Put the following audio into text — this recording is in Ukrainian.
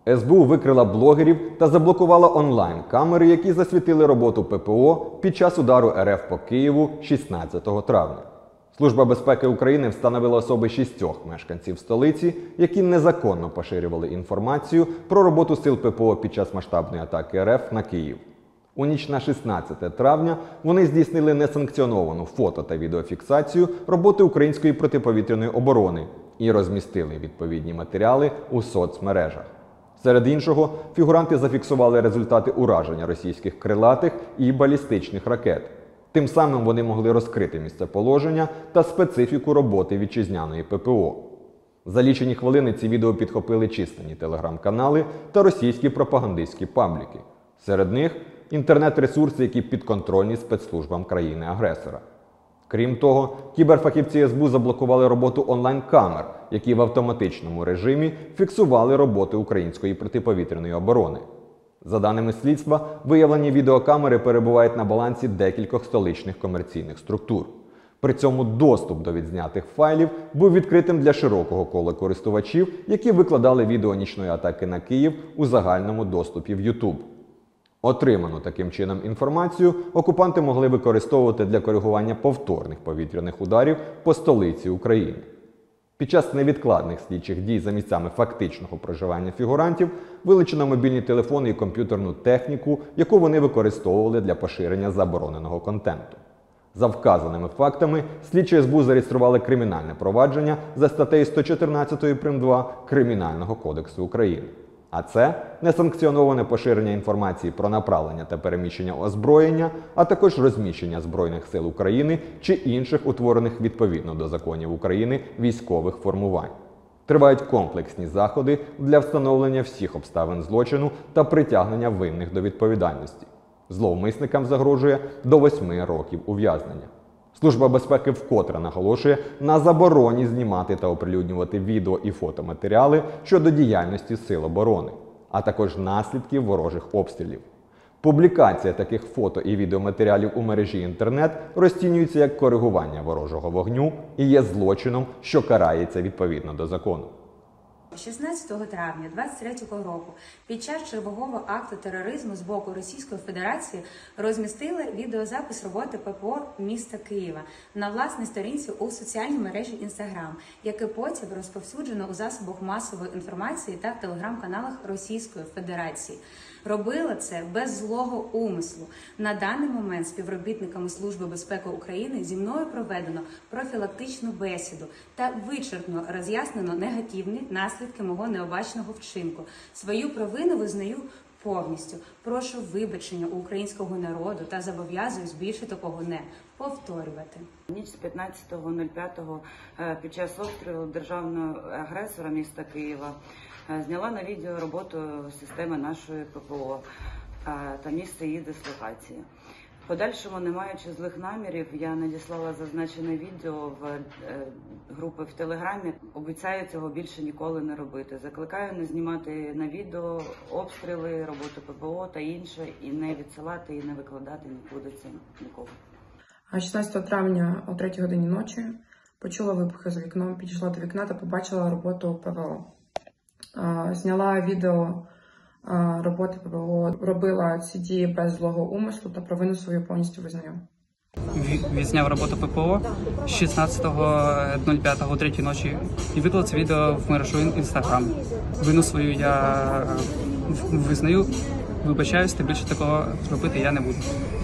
СБУ викрила блогерів та заблокувала онлайн-камери, які засвітили роботу ППО під час удару РФ по Києву 16 травня. Служба безпеки України встановила особи 6 мешканців столиці, які незаконно поширювали інформацію про роботу сил ППО під час масштабної атаки РФ на Київ. У ніч на 16 травня вони здійснили несанкціоновану фото- та відеофіксацію роботи української протиповітряної оборони і розмістили відповідні матеріали у соцмережах. Серед іншого, фігуранти зафіксували результати ураження російських крилатих і балістичних ракет. Тим самим вони могли розкрити місцеположення та специфіку роботи вітчизняної ППО. За лічені хвилини ці відео підхопили численні телеграм-канали та російські пропагандистські пабліки. Серед них – інтернет-ресурси, які підконтрольні спецслужбам країни-агресора. Крім того, кіберфахівці СБУ заблокували роботу онлайн-камер, які в автоматичному режимі фіксували роботу української протиповітряної оборони. За даними слідства, виявлені відеокамери перебувають на балансі декількох столичних комерційних структур. При цьому доступ до відзнятих файлів був відкритим для широкого кола користувачів, які викладали відео нічної атаки на Київ у загальному доступі в YouTube. Отриману таким чином інформацію окупанти могли використовувати для коригування повторних повітряних ударів по столиці України. Під час невідкладних слідчих дій за місцями фактичного проживання фігурантів вилучено мобільні телефони і комп'ютерну техніку, яку вони використовували для поширення забороненого контенту. За вказаними фактами, слідчі СБУ зареєстрували кримінальне провадження за статтею 114 прим.2 Кримінального кодексу України. А це несанкціоноване поширення інформації про направлення та переміщення озброєння, а також розміщення Збройних сил України чи інших утворених відповідно до законів України військових формувань. Тривають комплексні заходи для встановлення всіх обставин злочину та притягнення винних до відповідальності. Зловмисникам загрожує до 8 років ув'язнення. Служба безпеки вкотре наголошує на забороні знімати та оприлюднювати відео і фотоматеріали щодо діяльності Сил оборони, а також наслідків ворожих обстрілів. Публікація таких фото і відеоматеріалів у мережі інтернет розцінюється як коригування ворожого вогню і є злочином, що карається відповідно до закону. 16 травня 2023 року під час чергового акту тероризму з боку Російської Федерації розмістили відеозапис роботи ППО міста Києва на власній сторінці у соціальній мережі Instagram, яке потім розповсюджено у засобах масової інформації та в телеграм-каналах Російської Федерації. Робила це без злого умислу. На даний момент співробітниками Служби безпеки України зі мною проведено профілактичну бесіду та вичерпно роз'яснено негативні наслідки мого необачного вчинку. Свою провину визнаю повністю. Прошу вибачення у українського народу та зобов'язуюсь більше такого не повторювати. Ніч з 15.05 під час обстрілу державного агресора міста Києва зняла на відео роботу системи нашої ППО та місце її дислокації. В подальшому, не маючи злих намірів, я надіслала зазначене відео в групи в Телеграмі. Обіцяю цього більше ніколи не робити. Закликаю не знімати на відео обстріли, роботу ППО та інше, і не відсилати, і не викладати нікуди це нікого. 16 травня о 3 годині ночі почула вибухи за вікном, підійшла до вікна та побачила роботу ПВО. Зняла відео роботи ПВО, робила ці дії без злого умислу та провину свою повністю визнаю. Відзняв роботу ППО 16.05 о 3 ночі і виклав це відео в мережу Instagram. Вину свою я визнаю, вибачаюсь, та більше такого робити я не буду.